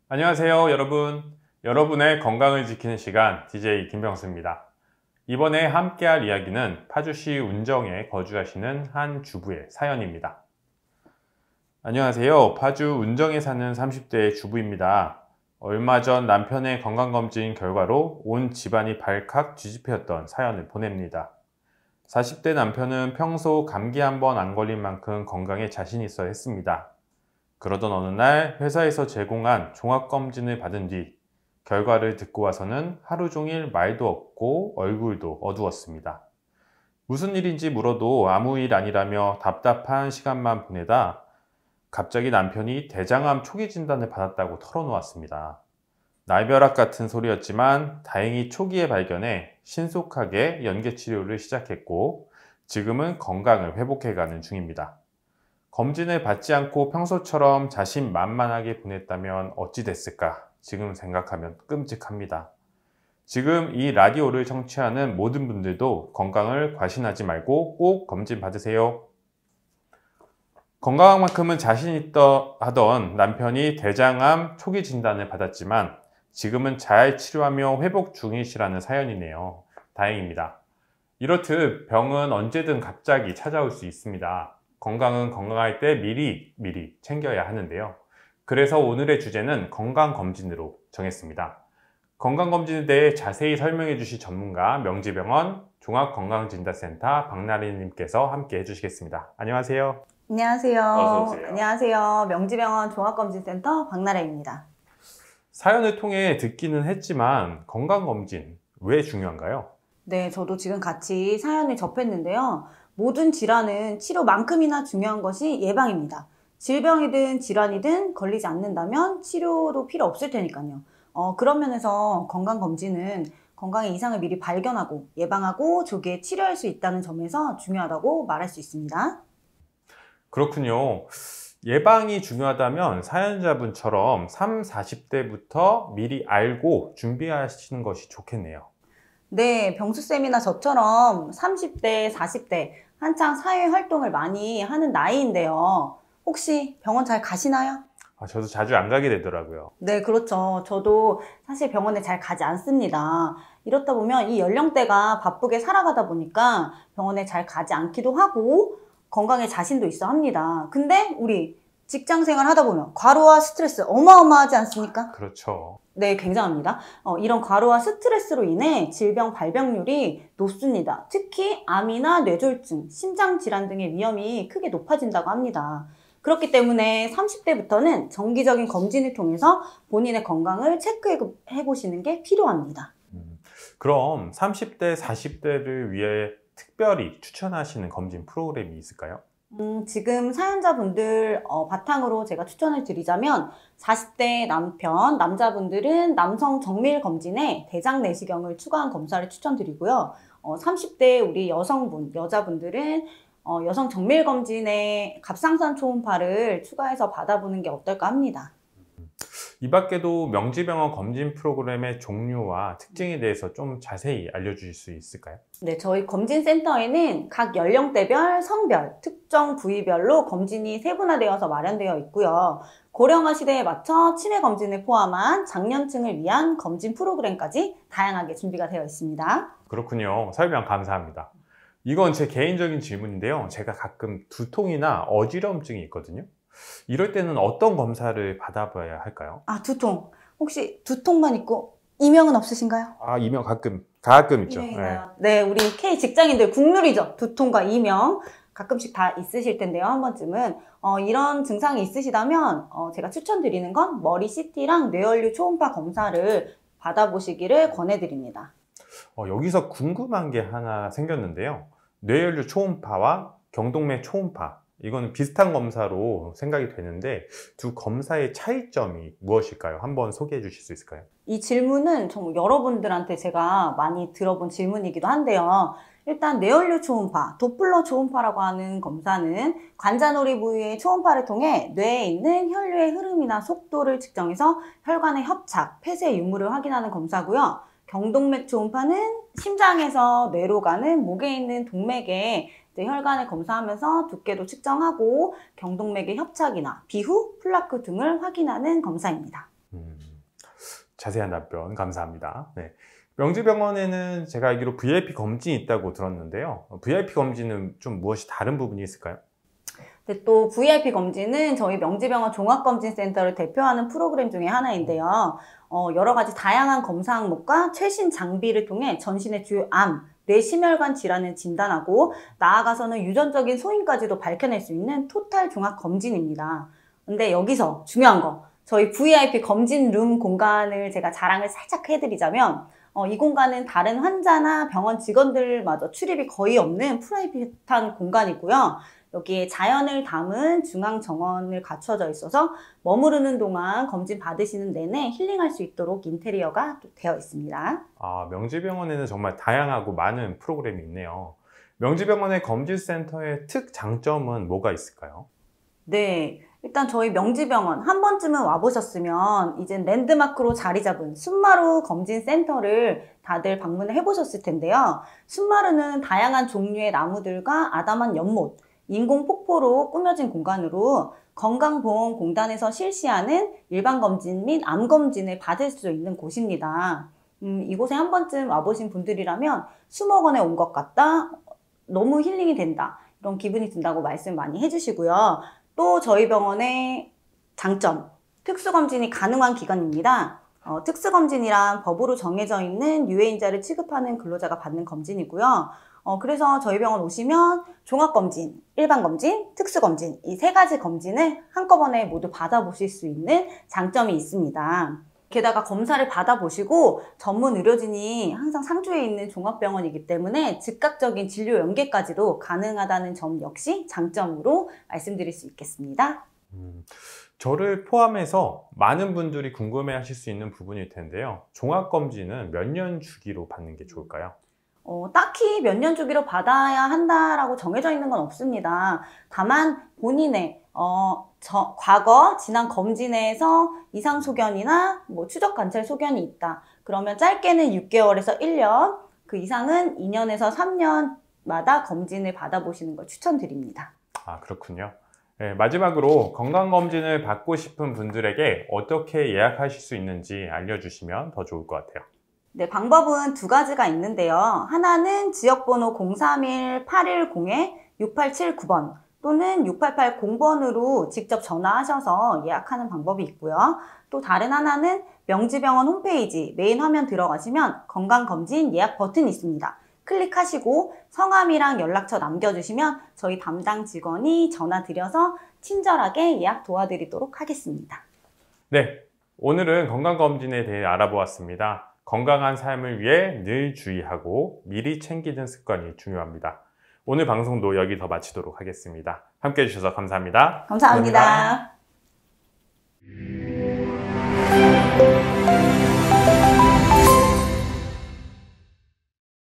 안녕하세요, 여러분. 여러분의 건강을 지키는 시간 DJ 김병수입니다. 이번에 함께할 이야기는 파주시 운정에 거주하시는 한 주부의 사연입니다. 안녕하세요. 파주 운정에 사는 30대 주부입니다. 얼마 전 남편의 건강검진 결과로 온 집안이 발칵 뒤집혔던 사연을 보냅니다. 40대 남편은 평소 감기 한 번 안 걸린 만큼 건강에 자신 있어 했습니다. 그러던 어느 날 회사에서 제공한 종합검진을 받은 뒤 결과를 듣고 와서는 하루 종일 말도 없고 얼굴도 어두웠습니다. 무슨 일인지 물어도 아무 일 아니라며 답답한 시간만 보내다 갑자기 남편이 대장암 초기 진단을 받았다고 털어놓았습니다. 날벼락 같은 소리였지만 다행히 초기에 발견해 신속하게 연계치료를 시작했고 지금은 건강을 회복해가는 중입니다. 검진을 받지 않고 평소처럼 자신만만하게 보냈다면 어찌 됐을까 지금 생각하면 끔찍합니다. 지금 이 라디오를 청취하는 모든 분들도 건강을 과신하지 말고 꼭 검진 받으세요. 건강한 만큼은 자신 있다 하던 남편이 대장암 초기 진단을 받았지만 지금은 잘 치료하며 회복 중이시라는 사연이네요. 다행입니다. 이렇듯 병은 언제든 갑자기 찾아올 수 있습니다. 건강은 건강할 때 미리 챙겨야 하는데요. 그래서 오늘의 주제는 건강검진으로 정했습니다. 건강검진에 대해 자세히 설명해 주실 전문가 명지병원 종합건강진단센터 박나래님께서 함께 해주시겠습니다. 안녕하세요. 안녕하세요. 어서 오세요. 안녕하세요. 명지병원 종합검진센터 박나래입니다. 사연을 통해 듣기는 했지만 건강검진 왜 중요한가요? 네, 저도 지금 같이 사연을 접했는데요. 모든 질환은 치료만큼이나 중요한 것이 예방입니다. 질병이든 질환이든 걸리지 않는다면 치료도 필요 없을 테니까요. 그런 면에서 건강검진은 건강의 이상을 미리 발견하고 예방하고 조기에 치료할 수 있다는 점에서 중요하다고 말할 수 있습니다. 그렇군요. 예방이 중요하다면 사연자분처럼 30, 40대부터 미리 알고 준비하시는 것이 좋겠네요. 네, 병수쌤이나 저처럼 30대, 40대 한창 사회활동을 많이 하는 나이인데요. 혹시 병원 잘 가시나요? 저도 자주 안 가게 되더라고요. 네, 그렇죠. 저도 사실 병원에 잘 가지 않습니다. 이렇다 보면 이 연령대가 바쁘게 살아가다 보니까 병원에 잘 가지 않기도 하고 건강에 자신도 있어 합니다. 근데 우리 직장 생활 하다 보면 과로와 스트레스 어마어마하지 않습니까? 그렇죠. 네, 굉장합니다. 이런 과로와 스트레스로 인해 질병 발병률이 높습니다. 특히 암이나 뇌졸중, 심장질환 등의 위험이 크게 높아진다고 합니다. 그렇기 때문에 30대부터는 정기적인 검진을 통해서 본인의 건강을 체크해 보시는 게 필요합니다. 그럼 30대, 40대를 위해 특별히 추천하시는 검진 프로그램이 있을까요? 지금 사연자분들 바탕으로 제가 추천을 드리자면 40대 남자분들은 남성 정밀 검진에 대장 내시경을 추가한 검사를 추천드리고요. 30대 우리 여자분들은 여성 정밀 검진에 갑상선 초음파를 추가해서 받아보는 게 어떨까 합니다. 이 밖에도 명지병원 검진 프로그램의 종류와 특징에 대해서 좀 자세히 알려주실 수 있을까요? 네, 저희 검진센터에는 각 연령대별, 성별, 특정 부위별로 검진이 세분화되어서 마련되어 있고요. 고령화 시대에 맞춰 치매 검진을 포함한 장년층을 위한 검진 프로그램까지 다양하게 준비가 되어 있습니다. 그렇군요. 설명 감사합니다. 이건 제 개인적인 질문인데요. 제가 가끔 두통이나 어지럼증이 있거든요. 이럴 때는 어떤 검사를 받아봐야 할까요? 두통. 혹시 두통만 있고 이명은 없으신가요? 이명 가끔 있죠. 네, 우리 K 직장인들 국룰이죠. 두통과 이명 가끔씩 다 있으실 텐데요. 한 번쯤은 이런 증상이 있으시다면 제가 추천드리는 건 머리 CT랑 뇌연류 초음파 검사를 받아보시기를 권해드립니다. 여기서 궁금한 게 하나 생겼는데요. 뇌연류 초음파와 경동맥 초음파, 이거는 비슷한 검사로 생각이 되는데 두 검사의 차이점이 무엇일까요? 한번 소개해 주실 수 있을까요? 이 질문은 정말 여러분들한테 제가 많이 들어본 질문이기도 한데요. 일단 뇌연류 초음파, 도플러 초음파라고 하는 검사는 관자놀이 부위의 초음파를 통해 뇌에 있는 혈류의 흐름이나 속도를 측정해서 혈관의 협착, 폐쇄 유무를 확인하는 검사고요. 경동맥 초음파는 심장에서 뇌로 가는 목에 있는 동맥에 혈관을 검사하면서 두께도 측정하고 경동맥의 협착이나 비후, 플라크 등을 확인하는 검사입니다. 자세한 답변 감사합니다. 네. 명지병원에는 제가 알기로 VIP 검진이 있다고 들었는데요. VIP 검진은 좀 무엇이 다른 부분이 있을까요? 근데 또 VIP 검진은 저희 명지병원 종합검진센터를 대표하는 프로그램 중에 하나인데요. 여러 가지 다양한 검사 항목과 최신 장비를 통해 전신의 주요 암, 뇌심혈관 질환을 진단하고 나아가서는 유전적인 소인까지도 밝혀낼 수 있는 토탈 종합 검진입니다. 근데 여기서 중요한 거, 저희 VIP 검진 룸 공간을 제가 자랑을 살짝 해드리자면 이 공간은 다른 환자나 병원 직원들마저 출입이 거의 없는 프라이빗한 공간이고요. 여기에 자연을 담은 중앙 정원을 갖춰져 있어서 머무르는 동안 검진 받으시는 내내 힐링할 수 있도록 인테리어가 또 되어 있습니다. 명지병원에는 정말 다양하고 많은 프로그램이 있네요. 명지병원의 검진센터의 특장점은 뭐가 있을까요? 네, 일단 저희 명지병원 한 번쯤은 와보셨으면 이제 랜드마크로 자리 잡은 순마루 검진센터를 다들 방문을 해보셨을 텐데요. 순마루는 다양한 종류의 나무들과 아담한 연못, 인공 폭포로 꾸며진 공간으로 건강보험공단에서 실시하는 일반검진 및 암검진을 받을 수 있는 곳입니다. 이곳에 한 번쯤 와보신 분들이라면 수목원에 온 것 같다, 너무 힐링이 된다, 이런 기분이 든다고 말씀 많이 해주시고요. 또 저희 병원의 장점, 특수검진이 가능한 기관입니다. 특수검진이란 법으로 정해져 있는 유해인자를 취급하는 근로자가 받는 검진이고요. 그래서 저희 병원 오시면 종합검진, 일반검진, 특수검진 이 세 가지 검진을 한꺼번에 모두 받아보실 수 있는 장점이 있습니다. 게다가 검사를 받아보시고 전문 의료진이 항상 상주에 있는 종합병원이기 때문에 즉각적인 진료 연계까지도 가능하다는 점 역시 장점으로 말씀드릴 수 있겠습니다. 저를 포함해서 많은 분들이 궁금해 하실 수 있는 부분일 텐데요. 종합검진은 몇 년 주기로 받는 게 좋을까요? 딱히 몇 년 주기로 받아야 한다라고 정해져 있는 건 없습니다. 다만 본인의 과거 지난 검진에서 이상 소견이나 추적 관찰 소견이 있다. 그러면 짧게는 6개월에서 1년, 그 이상은 2년에서 3년마다 검진을 받아보시는 걸 추천드립니다. 그렇군요. 네, 마지막으로 건강검진을 받고 싶은 분들에게 어떻게 예약하실 수 있는지 알려주시면 더 좋을 것 같아요. 네, 방법은 두 가지가 있는데요. 하나는 지역번호 031-810-6879번 또는 6880번으로 직접 전화하셔서 예약하는 방법이 있고요. 또 다른 하나는 명지병원 홈페이지 메인 화면 들어가시면 건강검진 예약 버튼이 있습니다. 클릭하시고 성함이랑 연락처 남겨주시면 저희 담당 직원이 전화 드려서 친절하게 예약 도와드리도록 하겠습니다. 네, 오늘은 건강검진에 대해 알아보았습니다. 건강한 삶을 위해 늘 주의하고 미리 챙기는 습관이 중요합니다. 오늘 방송도 여기서 마치도록 하겠습니다. 함께 해주셔서 감사합니다. 감사합니다.